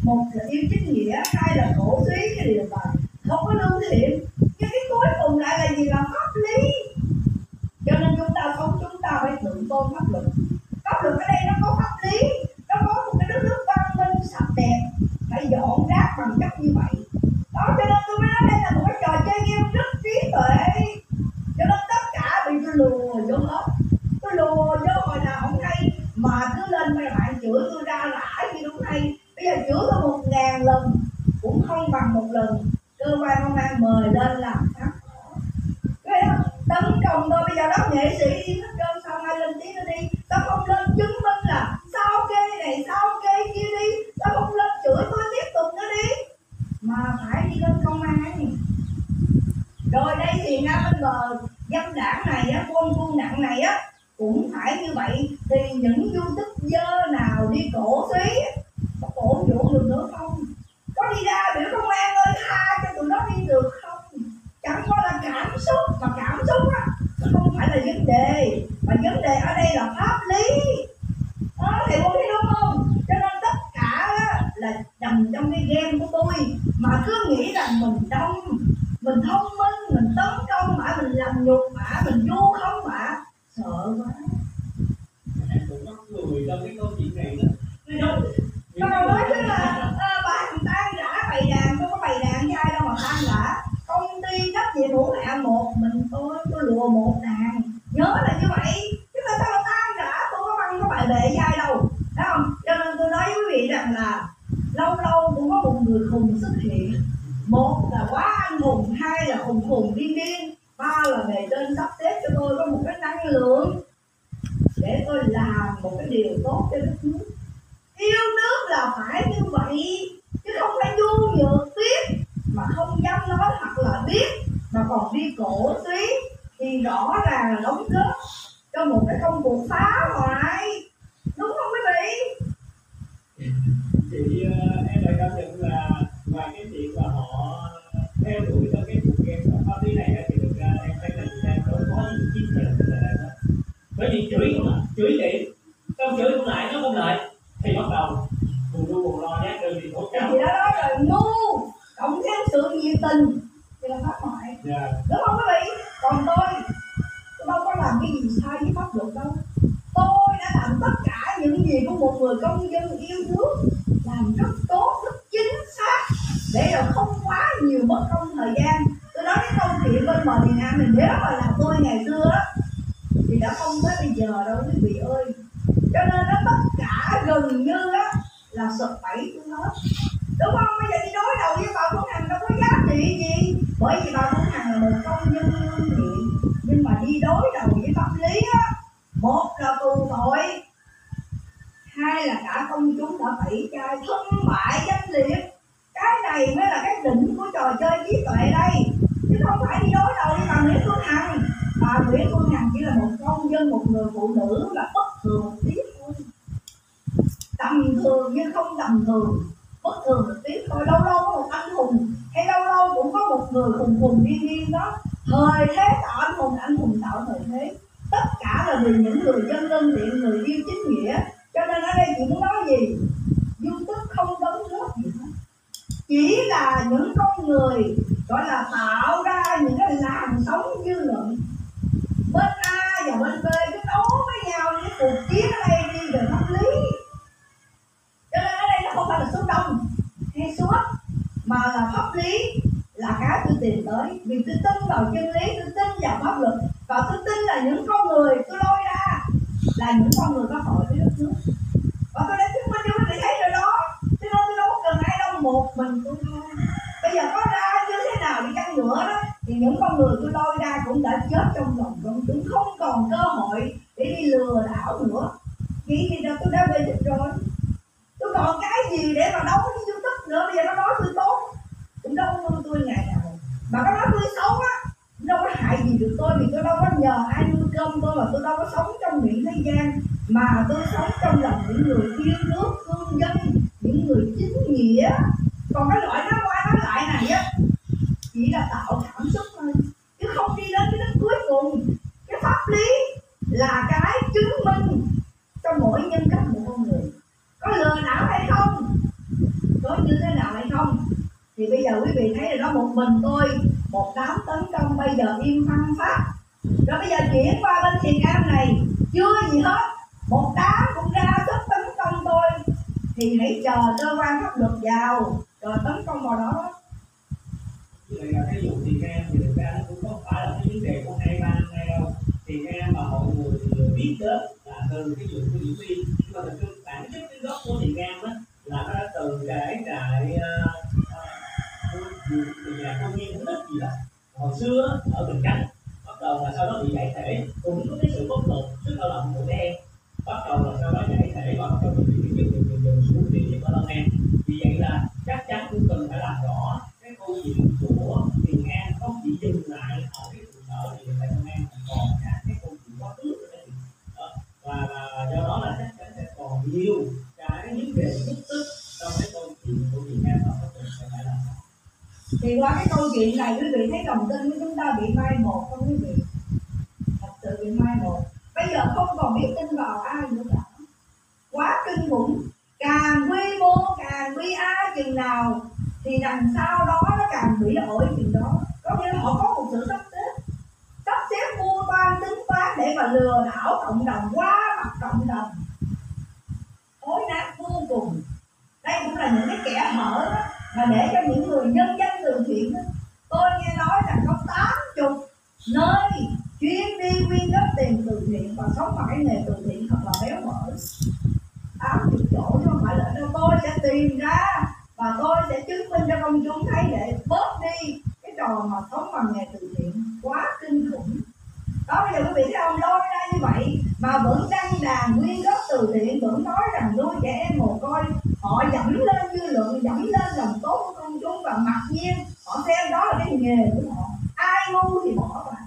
một là yêu chính nghĩa, hai là cổ suý cái điều mà không có lương thiện, nhưng cái cuối cùng lại là gì? Là pháp lý. Cho nên chúng ta sống, chúng ta phải thượng tôn pháp luật. Pháp luật ở đây nó có pháp lý, nó có một cái đất nước văn minh sạch đẹp, phải dọn rác bằng cách như vậy đó. Cho nên tôi mới nói đây là một cái trò chơi game rất trí tuệ. Cho nên tất cả bị tôi lừa vô hết. Tôi lừa vô hồi nào không hay, mà cứ lên mấy bạn chửi tôi ra lãi gì đúng hay. Bây giờ chửi tôi 1000 lần cũng không bằng một lần cơ quan công an mời lên làm pháp. Tấn công tôi bây giờ đó nghệ sĩ đi hết trơn, sao ai lên tiếng nó đi? Tao không lên chứng minh là sao kê này sao kê kia đi, tao không lên chửi tôi tiếp tục nó đi, mà phải đi lên công an. Rồi đây thì ngay bên bờ dâm đảng này á, buôn nặng này á, cũng phải như vậy. Thì những YouTuber nào đi cổ suý có cổ vũ được nữa không? Có đi ra biểu công an ơi tha cho tụi nó đi được không? Chẳng qua là cảm xúc, mà cảm xúc á không phải là vấn đề, mà vấn đề ở đây là pháp lý đó, thầy cô thấy đúng không? Cho nên tất cả là nằm trong cái game của tôi, mà cứ nghĩ rằng mình đông, mình thông minh, mình tấn công mà mình làm nhục mà mình vu khống mà sợ quá. Em cũng mắc cười trong cái câu chuyện này đó. Đúng. Con nói chứ là bạn tan rã bày đàn, không có bày đàn với ai đâu mà tan rã. Công ty trách nhiệm hữu hạn một mình tôi lùa 1 đàn, nhớ là như vậy. Chứ tại sao tan rã, tôi có băng có bài bệ với ai đâu, thấy không? Cho nên tôi nói với quý vị rằng là lâu lâu cũng có một người khùng xuất hiện. Một là quá anh hùng, hai là khùng điên, ba là bề trên sắp xếp cho tôi có một cái năng lượng để tôi làm một cái điều tốt cho đất nước. Yêu nước là phải như vậy, chứ không phải nhu nhược biết mà không dám nói hoặc là biết mà còn đi cổ suý, thì rõ ràng là đóng góp cho một cái công cuộc phá hoại, đúng không quý vị? Chị em lại cảm nhận là ngoài cái chuyện là họ theo đuổi cho cái cuộc game pháp lý này thì thực ra em thấy là Việt Nam đối phó những chiến trận là đó. Bởi vì chửi chị, xong chửi cũng lại nó không lợi thì bắt đầu buồn lo nhát đơn thì tố cáo. Thì đó rồi ngu cộng thêm sự nhiệt tình thì là phá hoại, đúng không quý vị? Còn tôi đâu có làm cái gì sai với pháp luật đâu. Tôi đã làm tất cả những gì của một người công dân yêu nước, làm rất tốt, rất chính xác, để rồi không quá nhiều mất công thời gian. Tôi nói cái câu chuyện bên bờ miền Nam mình, nếu mà là tôi ngày xưa á thì đã không tới bây giờ đâu quý vị ơi. Cho nên nó tất cả gần như á là sụp bẫy tôi hết, đúng không? Bây giờ đi đối đầu với bà Phương Hằng đâu có giá trị gì, bởi vì bà Phương Hằng là một công dân lương thiện, nhưng mà đi đối đầu với pháp lý á, một là tù tội, hai là cả công chúng đã tẩy chay thân bại danh liệt. Cái này mới là cái đỉnh của trò chơi trí tuệ đây, chứ không phải đi đối đầu với bà Nguyễn Phương Hằng. Bà Nguyễn Phương Hằng chỉ là một công dân, một người phụ nữ là bất thường một tí thôi, tầm thường nhưng không tầm thường, bất thường một tí thôi. Lâu lâu có một anh hùng, hay lâu lâu cũng có một người khùng điên đó. Thời thế tạo anh hùng tạo thời thế. Tất cả là vì những người dân lương thiện, người yêu chính nghĩa. Cho nên ở đây chị muốn nói gì? YouTube không đóng góp gì hết, chỉ là những con người gọi là tạo ra những cái làn sóng dư luận. Bên A và bên B cứ đấu với nhau những cuộc chiến ở đây đi về pháp lý. Cho nên ở đây nó không phải là số đông hay số ít, mà là pháp lý là cái tôi tìm tới. Vì tôi tin vào chân lý, tôi tin vào pháp luật, và tôi tin là những con người tôi lôi ra là những con người có tội với đất nước. Và tôi đã chứng minh cho quý vị thấy rồi đó. Cho nên tôi đâu cần ai đâu, một mình tôi thôi. Bây giờ có ra như thế nào đi chăng nữa đó, thì những con người tôi lôi ra cũng đã chết trong lòng công chúng, không còn cơ hội để đi lừa đảo nữa. Chỉ thì tôi đã về đích rồi, tôi còn cái gì để mà đấu với YouTube nữa. Bây giờ nó nói tôi tốt cũng đâu nuôi tôi ngày nào, mà nó nói tôi xấu á đâu có hại gì được tôi, vì tôi đâu có nhờ ai nuôi cơm tôi, mà tôi đâu có sống trong miệng thế gian, mà tôi sống trong lòng những người yêu nước, thương dân, những người chính nghĩa. Còn cái loại nói qua nói lại này á chỉ là tạo cảm xúc thôi, chứ không đi đến cái đích cuối cùng. Cái pháp lý là cái chứng minh cho mỗi nhân cách một con người có lừa đảo hay không. Đối giờ quý vị thấy là nó một mình tôi, một đám tấn công bây giờ im phăng phát. Rồi bây giờ chuyển qua bên Thiền Am này, chưa gì hết, một đám cũng ra sức tấn công tôi. Thì hãy chờ cơ quan pháp luật vào rồi tấn công vào đó. Như vậy là cái vụ Thiền Am thì thực ra nó cũng không phải là cái vấn đề của 2-3 năm nay đâu. Thiền Am mà mọi người biết đến là từ cái vụ của diễn viên, nhưng mà thực sự bản chất cái gốc của Thiền Am á là nó đã từ cái trại nhà công nhân Hữu Ích gì đó hồi xưa ở Bình Chánh, bắt đầu là sau đó bị giải thể, cũng có cái sự bất lực sức lao động của các em, bắt đầu là sau đó giải thể và bắt đầu bị dần xuống đi những ở Long An. Vì vậy là chắc chắn cũng cần phải làm rõ cái câu chuyện của Thiền Am không chỉ dừng lại ở cái trụ sở thì tại Long An, còn cả cái câu chuyện quá khứ của cái và do đó là chắc chắn sẽ còn nhiều cái vấn đề bức xúc trong cái câu chuyện của Thiền Am mà có thể sẽ phải làm. Thì qua cái câu chuyện này quý vị thấy lòng tin của chúng ta bị mai một không quý vị? Thật sự bị mai một. Bây giờ không còn biết tin vào ai nữa cả. Quá kinh khủng. Càng quy mô, càng bi ai chừng nào thì đằng sau đó nó càng bị ổi chừng đó. Có nghĩa là họ có một sự sắp xếp mua toan tính toán để mà lừa đảo cộng đồng qua mặt cộng đồng. Thối nát vô cùng. Đây cũng là những cái kẻ hở đó, mà để cho những người nhân danh từ thiện đó. Tôi nghe nói rằng có 80 nơi chuyên đi quyên góp tiền từ thiện và sống bằng cái nghề từ thiện thật là béo bở. 80 chỗ chứ không phải là đâu. Tôi sẽ tìm ra và tôi sẽ chứng minh cho công chúng thấy để bớt đi cái trò mà sống bằng nghề từ thiện quá kinh khủng. Đó, bây giờ quý vị thấy ông lôi ra như vậy mà vẫn đăng đàn quyên góp từ thiện, vẫn nói rằng nuôi trẻ em mồ côi, họ dẫm lên dư luận, dẫm lên lòng tốt của công chúng và mặc nhiên họ xem đó là cái nghề của họ. Ai ngu thì bỏ vào.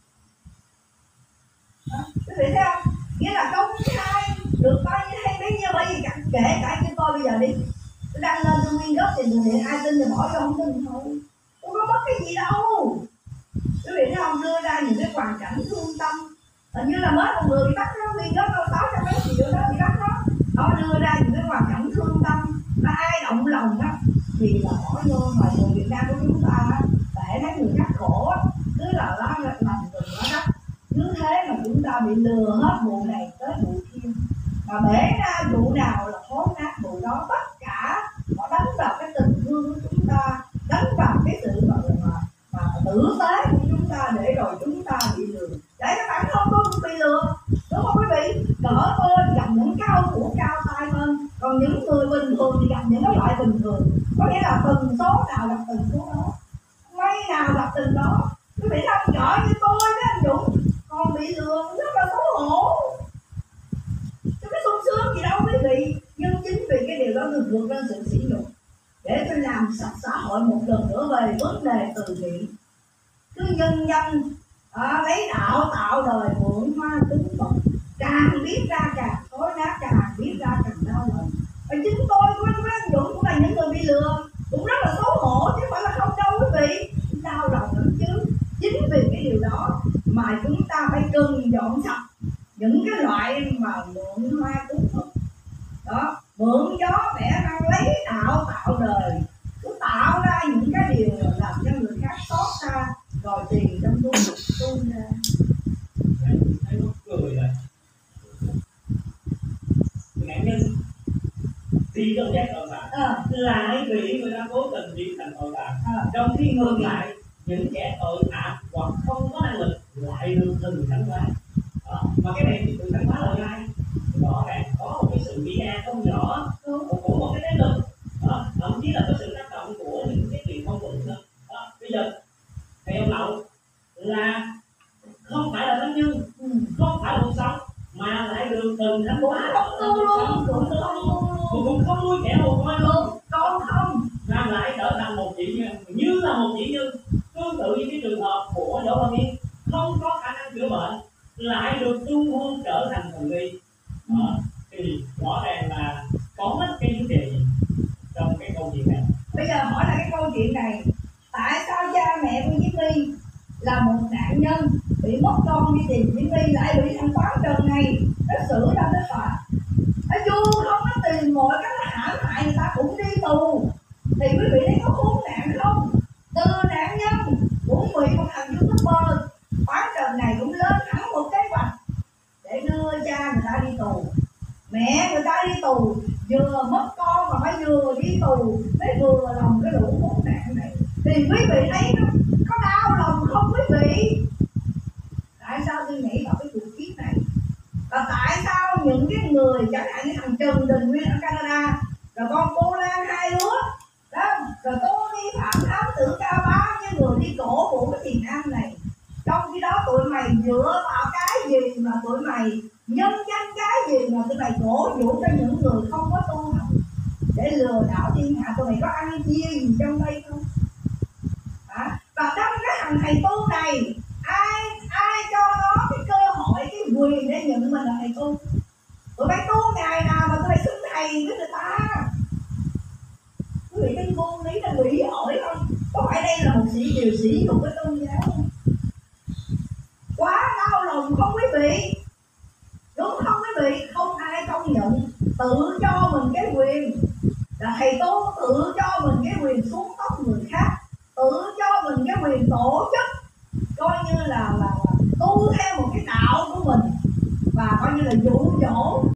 Quý vị thấy không? Nghĩa là công khai được bao nhiêu hay bấy nhiêu, bởi vì kể cả như tôi bây giờ đi, tôi đăng lên tôi quyên góp tiền từ thiện, ai tin thì bỏ, cho không tin thôi. Tôi có mất cái gì đâu. Quý vị thấy không? Đưa ra những cái hoàn cảnh thương tâm. Như là mới một người bị bắt đó, quyên góp đâu 600 mấy triệu đó bị bắt đó. Họ đưa ra những cái hoàn cảnh thương tâm, mà ai động lòng đó thì là bỏ vô. Mà người Việt Nam của chúng ta đó, để thấy người khác khổ cứ là làm từng đó đó. Cứ thế mà chúng ta bị lừa hết vụ này tới vụ kia, mà bể ra vụ nào là thối nát vụ đó. Tất cả họ đánh vào cái tình thương của chúng ta, đánh vào cái sự mà tử tế của chúng ta, để rồi chúng ta bị lừa. Để các bản thân tôi cũng bị lừa, đúng không quý vị? Cỡ tôi gặp những cao thủ cao tay hơn, còn những người bình thường thì gặp những cái loại bình thường. Có nghĩa là từng số nào gặp từng số đó, may nào gặp từng đó. Quý vị không giỏi như tôi đó anh Dũng, còn bị lừa rất là xấu hổ. Chứ cái sung sướng gì đâu quý vị. Nhưng chính vì cái điều đó được vượt lên sự sỉ nhục, để tôi làm sạch xã hội một lần nữa về vấn đề từ thiện. Cứ nhân danh lấy đạo tạo đời mượn hoa cúng Phật, càng biết ra càng thối nát, càng biết ra càng đau lòng. Và chính tôi với anh Dũng cũng là những người bị lừa, cũng rất là xấu hổ chứ không phải là không đâu quý vị. Đau lòng lắm chứ. Chính vì cái điều đó mà chúng ta phải cần dọn sạch những cái loại mà mượn hoa cúng Phật đó, mượn gió vẽ năng, lấy đạo tạo đời, cứ tạo ra những cái điều làm cho người khác xót xa, rồi tiền trong túi tuôn ra. Thấy mắc cười là nạn nhân đi trong giác tội phạm lại bị người ta cố tình biến thành tội phạm, trong khi ngược lại những kẻ tội phạm hoặc không có năng lực lại được thần thánh hóa. Mà cái này thì thần thánh hóa là ai? Rõ ràng có một cái sự bị không nhỏ của một cái thế lực, thậm chí là có sự tác động của những cái truyền thông quận nữa. Bây giờ thầy ông Lậu là không phải là thánh nhân, không phải là một sống, mà lại được thần thánh hóa, cũng không nuôi kẻ mồ côi luôn, con không, mà lại trở thành một chỉ nhân, như là một chỉ nhân. Tương tự như cái trường hợp của Đỗ Văn Yên không có khả năng chữa bệnh, lại được tu hôn trở thành thần đi. Thì rõ ràng là có mất cái vấn đề gì trong cái câu chuyện này. Bây giờ hỏi là cái câu chuyện này, tại sao cha mẹ của Diễm My là một nạn nhân bị mất con đi tìm Diễm My lại bị thằng Quán Trần này nó xử ra tới tòa? Dù không nó tìm mọi cách hãm hại người ta cũng đi tù, thì quý vị thấy có khốn nạn không? Từ nạn nhân cũng bị một thằng YouTuber bán trần này cũng lên hẳn một kế hoạch để đưa cha người ta đi tù, mẹ người ta đi tù, vừa mất con mà phải vừa đi tù mới vừa lòng cái lũ khốn nạn này. Thì quý vị thấy nó có đau lòng không quý vị? Tại sao tôi nghĩ vào cái cuộc chiến này? Và tại sao những cái người chẳng hạn như thằng Trần Đình Nguyên ở Canada, rồi con cô Lan hai đứa đó, rồi cô đi Phạm Thám Tử Cao bao nhiêu người đi cổ vũ cái miền Nam này, trong khi đó tụi mày dựa vào cái gì mà tụi mày nhân danh cái gì mà tụi mày cổ vũ cho những người không có tu học để lừa đảo thiên hạ? Tụi mày có ăn chia gì trong đây không? Và trong cái thằng thầy tu này, ai cho nó cái cơ hội, cái quyền để nhận mình là thầy tu? Tụi mày tu ngày nào mà tụi mày xưng thầy với người ta? Quý vị cái vô lý là quỷ ổi không? Có phải đây là một điều sĩ của cái tôn giáo không? Quá đau lòng không quý vị? Đúng không quý vị? Không ai công nhận, tự cho mình cái quyền là thầy tu, tự cho mình cái quyền xuống tóc người khác, tự cho mình cái quyền tổ chức, coi như là tu theo một cái đạo của mình, và coi như là dụ dỗ